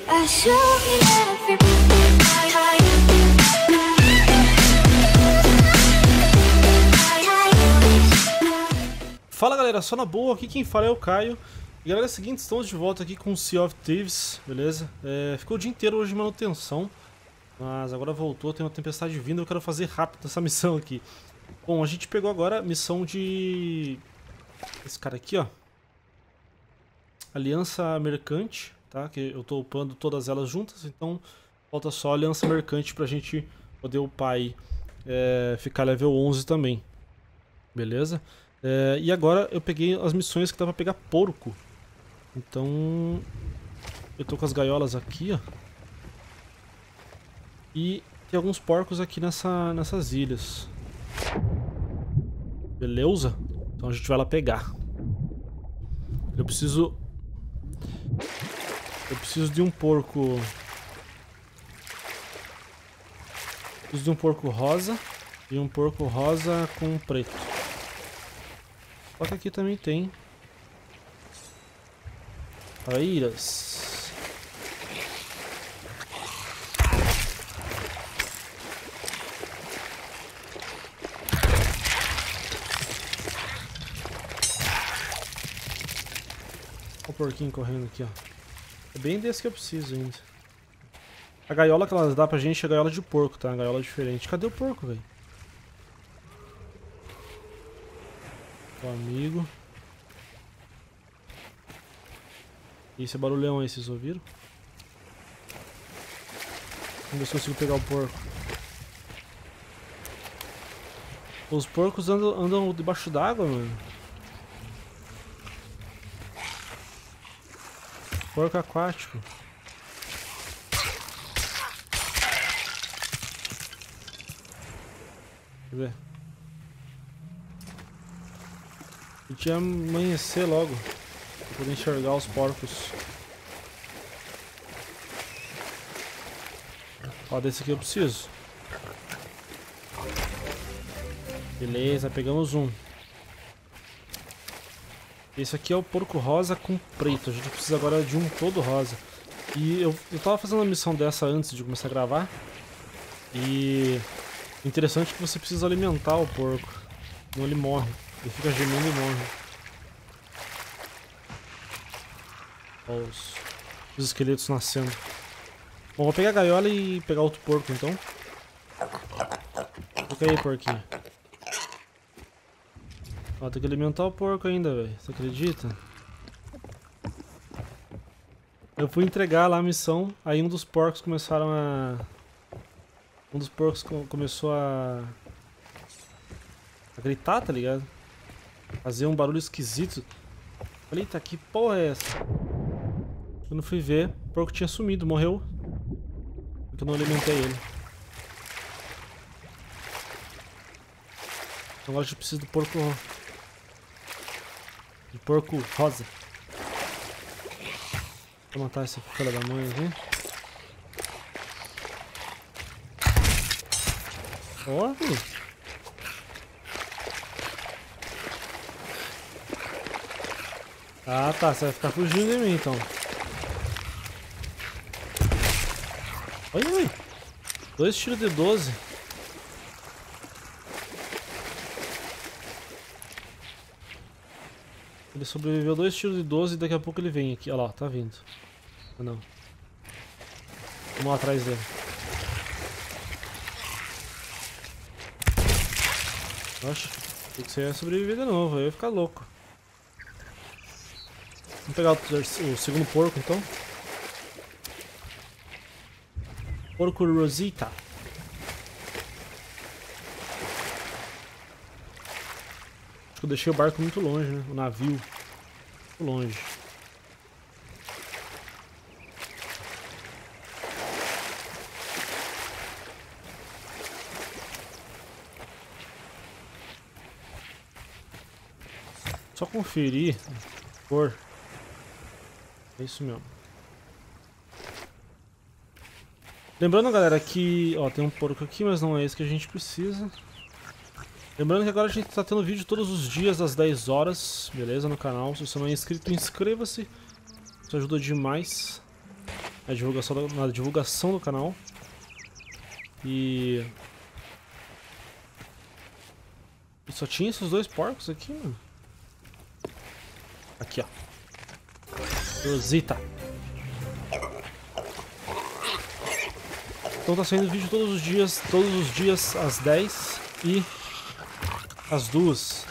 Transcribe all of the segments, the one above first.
Fala galera, só na boa, aqui quem fala é o Caio. E galera, é o seguinte, estamos de volta aqui com o Sea of Thieves, beleza? Ficou o dia inteiro hoje de manutenção, mas agora voltou, tem uma tempestade vindo, eu quero fazer rápido essa missão aqui. Bom, a gente pegou agora a missão de... esse cara aqui, ó. Aliança Mercante, tá? Que eu tô upando todas elas juntas, então falta só a Aliança Mercante pra gente poder upar aí, ficar level 11 também, beleza? E agora eu peguei as missões que dá pra pegar porco. Então eu tô com as gaiolas aqui, ó. E tem alguns porcos aqui nessas ilhas. Beleza? Então a gente vai lá pegar. Eu preciso de um porco. Preciso de um porco rosa e um porco rosa com preto. Só que aqui também tem traíras. Olha o porquinho correndo aqui, ó. É bem desse que eu preciso ainda. A gaiola que elas dão pra gente é gaiola de porco, tá? Uma gaiola diferente. Cadê o porco, velho? O amigo. E esse barulhão aí, vocês ouviram? Vamos ver se eu consigo pegar o porco. Os porcos andam debaixo d'água, mano. Porco aquático. Deixa eu ver. E tinha amanhecer logo pra poder enxergar os porcos. Ó, desse aqui eu preciso. Beleza, pegamos um. Esse aqui é o porco rosa com preto. A gente precisa agora de um todo rosa. E eu tava fazendo uma missão dessa antes de começar a gravar. E interessante que você precisa alimentar o porco, senão ele morre. Ele fica gemendo e morre. Olha os esqueletos nascendo. Bom, vou pegar a gaiola e pegar outro porco então. Fica aí, porquinho. Ó, tem que alimentar o porco ainda, velho. Você acredita? Eu fui entregar lá a missão, aí um dos porcos começaram a... Um dos porcos começou a gritar, tá ligado? Fazer um barulho esquisito. Falei, eita, que porra é essa? Quando fui ver, o porco tinha sumido, morreu. Porque eu não alimentei ele. Agora a gente precisa do porco... de porco rosa. Vou matar essa filha da mãe aqui. Ó, filho. Ah, tá. Você vai ficar fugindo de mim, então. Olha aí. 2 tiros de 12. Ele sobreviveu 2 tiros de 12 e daqui a pouco ele vem aqui. Olha lá, tá vindo. Ah, não. Vamos lá atrás dele. Oxe, tem que ser sobreviver de novo, aí eu ia ficar louco. Vamos pegar o segundo porco então. Porco Rosita. Acho que eu deixei o barco muito longe, né? O navio. Muito longe. Só conferir a cor. É isso mesmo. Lembrando, galera, que... ó, tem um porco aqui, mas não é esse que a gente precisa. Lembrando que agora a gente tá tendo vídeo todos os dias às 10 horas, beleza? No canal. Se você não é inscrito, inscreva-se. Isso ajuda demais. na divulgação do canal. E só tinha esses dois porcos aqui, mano. Aqui, ó. Rosita. Então tá saindo vídeo todos os dias às 10 e às 2.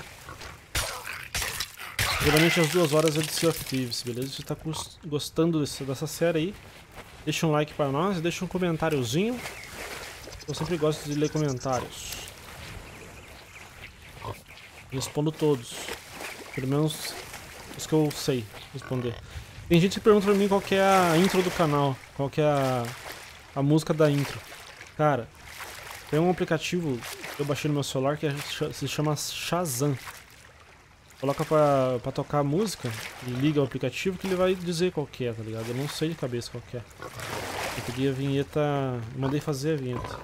Geralmente às 2 horas é de Sea of Thieves, beleza? Se você tá gostando dessa série aí, deixa um like para nós e deixa um comentáriozinho. Eu sempre gosto de ler comentários. Respondo todos. Pelo menos os que eu sei responder. Tem gente que pergunta pra mim qual que é a intro do canal. Qual que é a música da intro. Cara, tem um aplicativo que eu baixei no meu celular que se chama Shazam. Coloca pra tocar a música e liga o aplicativo que ele vai dizer qual que é, tá ligado? Eu não sei de cabeça qual que é. Eu pedi a vinheta... Eu mandei fazer a vinheta.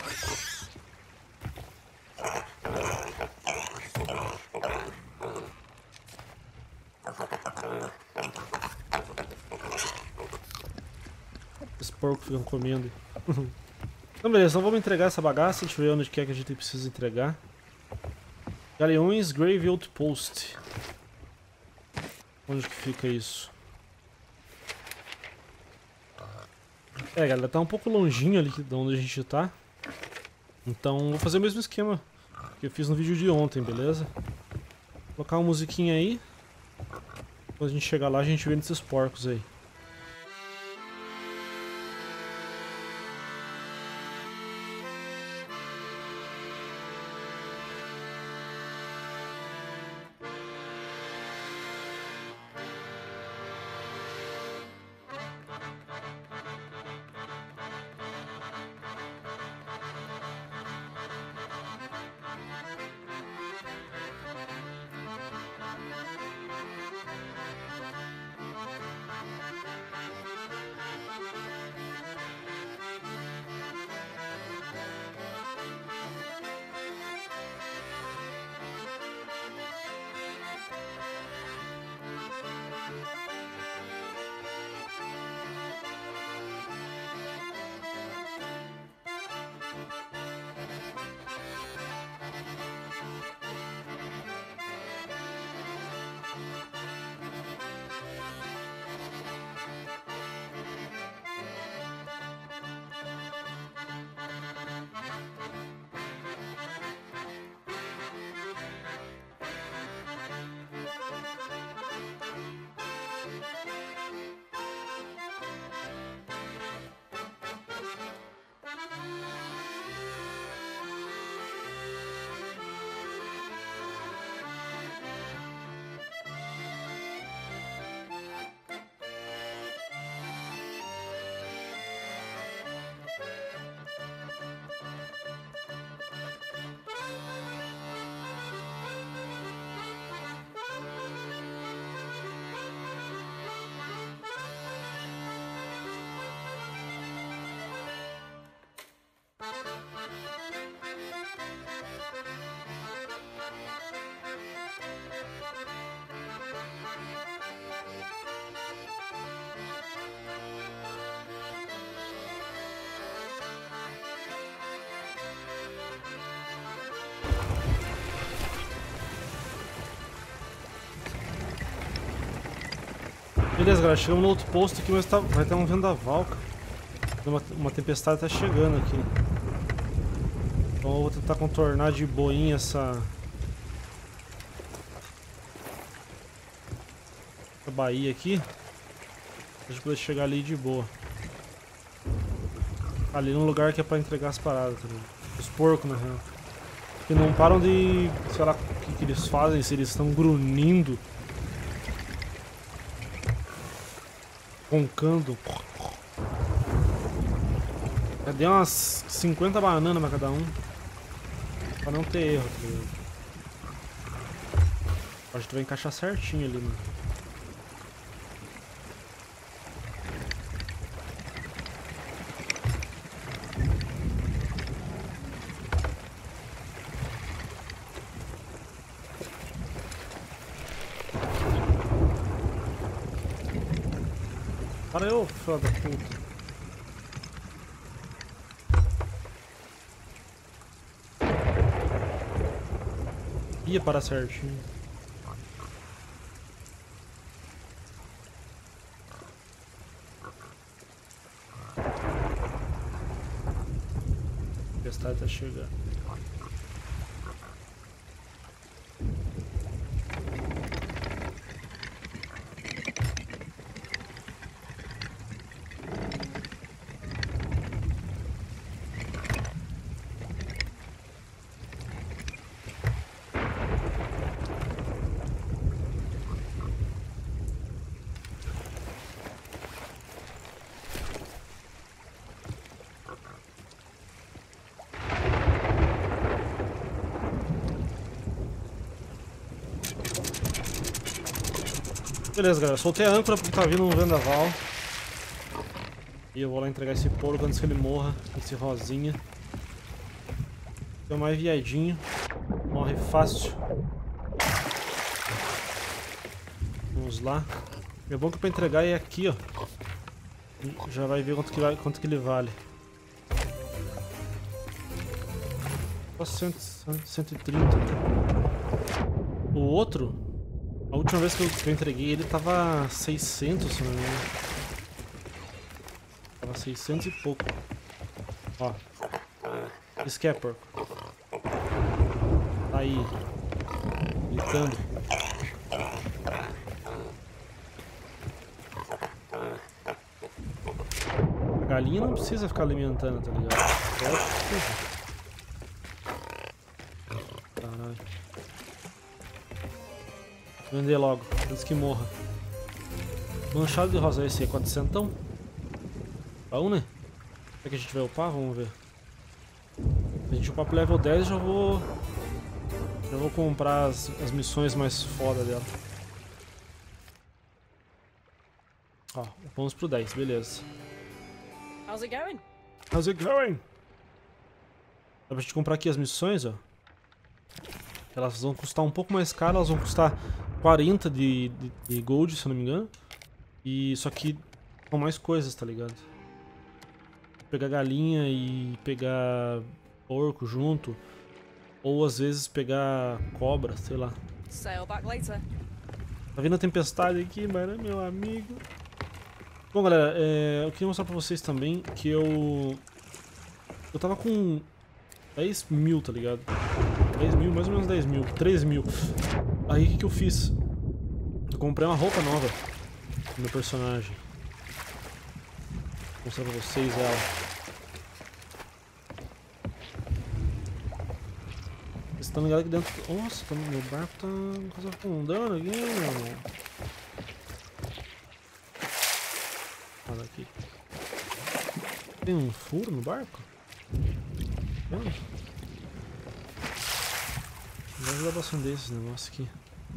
Os porcos ficam comendo. Então beleza, então vamos entregar essa bagaça. Deixa eu ver onde que é que a gente precisa entregar. Galeões Grave Outpost. Onde que fica isso? É, galera, tá um pouco longinho ali de onde a gente tá. Então vou fazer o mesmo esquema que eu fiz no vídeo de ontem, beleza? Vou colocar uma musiquinha aí. Quando a gente chegar lá, a gente vê esses porcos aí. Beleza, galera, chegamos no outro posto aqui, mas vai ter um vendaval, cara. Uma tempestade tá chegando aqui. Então eu vou tentar contornar de boinha essa baía aqui. Pra gente poder chegar ali de boa. Ali no lugar que é pra entregar as paradas, tá ligado? Os porcos, na real. Que não param de... sei lá o que eles fazem, se eles estão grunhindo. Roncando. Já dei umas 50 bananas pra cada um. Pra não ter erro, tá ligado? Acho que tu vai encaixar certinho ali, mano. Para eu, filho da puta. ia parar certinho. A tempestade tá chegando. Beleza, galera. Soltei a âncora porque tá vindo um vendaval. E eu vou lá entregar esse porco antes que ele morra. Esse rosinha. É mais viadinho. Morre fácil. Vamos lá. É bom que pra entregar é aqui, ó. Já vai ver quanto que ele vale. Só 130. O outro, a última vez que eu entreguei ele tava 600, se não me engano. Tava 600 e pouco. Ó. Esse que é porco. Tá aí. Gritando. A galinha não precisa ficar alimentando, tá ligado? Caralho. Vender logo, antes que morra. Manchado de rosa, esse é 400? Bom, né? Será que a gente vai upar? Vamos ver. Se a gente upar pro level 10, já vou comprar as missões mais foda dela. Ó, vamos pro 10, beleza. How's it going? How's it going? Dá pra gente comprar aqui as missões, ó. Elas vão custar um pouco mais caro, elas vão custar 40 de gold, se eu não me engano. E só que com mais coisas, tá ligado? Pegar galinha e pegar porco junto. Ou às vezes pegar cobra, sei lá. Sail back later. Tá vindo a tempestade aqui, mano, meu amigo. Bom, galera, eu queria mostrar pra vocês também que eu tava com 10 mil, tá ligado? 10 mil, mais ou menos 10 mil, 13 mil. Aí o que eu fiz? Eu comprei uma roupa nova no meu personagem. Vou mostrar pra vocês ela. Vocês estão ligados aqui dentro. Nossa, tá, meu barco tá quase afundando aqui, meu irmão. Olha aqui. Tem um furo no barco? Vamos. Vai ajudar bastante desses negócios aqui.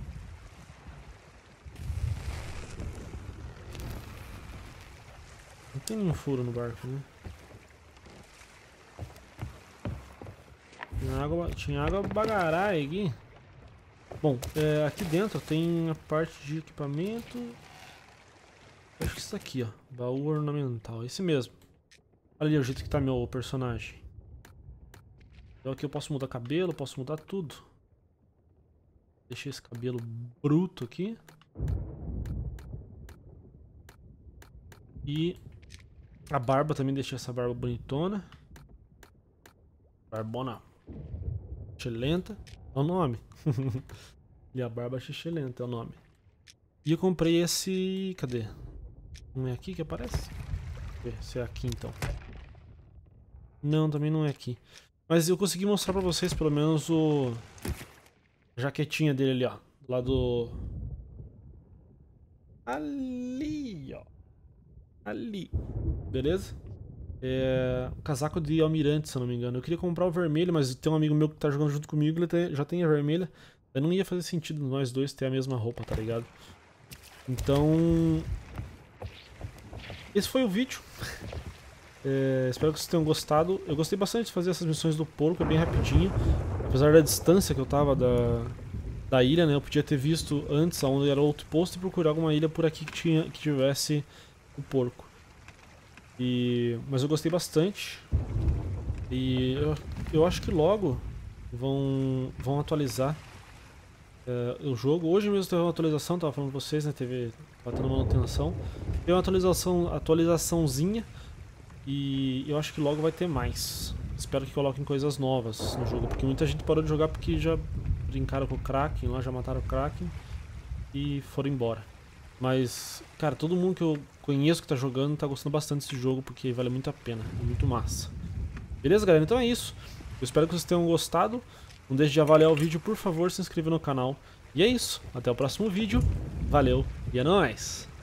Não tem nenhum furo no barco, né? Tinha água bagarai aqui. Bom, aqui dentro tem a parte de equipamento. Acho que isso aqui, ó. Baú ornamental, esse mesmo. Olha ali o jeito que tá meu personagem. Então aqui eu posso mudar cabelo, posso mudar tudo. Deixei esse cabelo bruto aqui. E a barba também, deixei essa barba bonitona. Barbona xixelenta é o nome. E a barba xixelenta é o nome. E eu comprei esse... Cadê? Não é aqui que aparece? Deixa eu ver se é aqui então. Não, também não é aqui. Mas eu consegui mostrar pra vocês pelo menos a jaquetinha dele ali, ó. Lá do... Ali, ó. Ali. Beleza? Casaco de almirante, se eu não me engano. Eu queria comprar o vermelho, mas tem um amigo meu que tá jogando junto comigo, ele já tem a vermelha. Eu não ia fazer sentido nós dois ter a mesma roupa, tá ligado? Então... esse foi o vídeo. Espero que vocês tenham gostado. Eu gostei bastante de fazer essas missões do porco, é bem rapidinho. Apesar da distância que eu tava da ilha, né? Eu podia ter visto antes onde era o outpost e procurar alguma ilha por aqui que tivesse o porco. Mas eu gostei bastante. E eu acho que logo vão atualizar o jogo. Hoje mesmo teve uma atualização, tava falando pra vocês, né? Tava tendo manutenção. Teve uma atualizaçãozinha. E eu acho que logo vai ter mais. Espero que coloquem coisas novas no jogo, porque muita gente parou de jogar porque já brincaram com o Kraken lá, já mataram o Kraken e foram embora. Mas, cara, todo mundo que eu conheço que tá jogando tá gostando bastante desse jogo, porque vale muito a pena, é muito massa. Beleza, galera? Então é isso. Eu espero que vocês tenham gostado. Não deixe de avaliar o vídeo, por favor, se inscreva no canal. E é isso. Até o próximo vídeo. Valeu e é nóis!